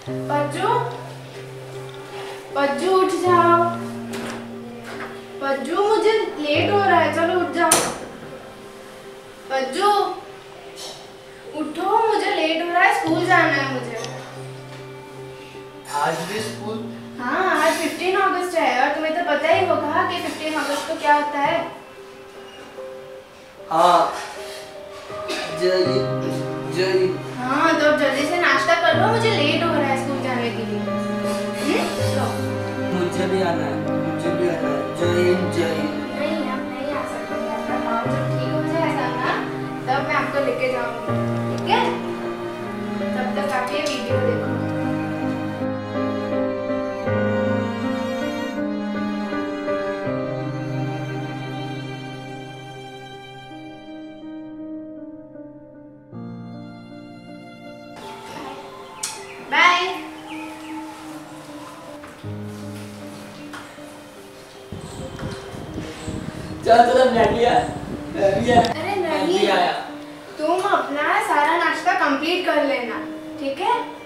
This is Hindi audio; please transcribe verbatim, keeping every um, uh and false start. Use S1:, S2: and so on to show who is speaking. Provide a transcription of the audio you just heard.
S1: पज्जू, पज्जू उठ जाओ। पज्जू मुझे लेट हो रहा है, चलो उठ जाओ। पज्जू उठो, मुझे लेट हो रहा है, स्कूल जाना है मुझे।
S2: आज भी स्कूल?
S1: हाँ, आज पंद्रह अगस्त है और तुम्हें तो पता ही होगा कि पंद्रह अगस्त को क्या होता है।
S2: हाँ, जय जय।
S1: हाँ, तो अब जल्दी से नाश्ता कर लो, मुझे लेट हो रहा है स्कूल जाने के लिए।
S2: मुझे भी आना है, मुझे भी आना है। जय जय।
S1: नहीं, आप नहीं आ सकते। आपका पाँव जब ठीक हो जाएगा ना, तब मैं आपको लेके जाऊंगी, ठीक है? तब तक आप ये वीडियो देखो। बाय।
S2: चल चल, मैं भी आया, मैं भी आया।
S1: अरे नहीं, तुम अपना सारा नाश्ता कंप्लीट कर लेना, ठीक है?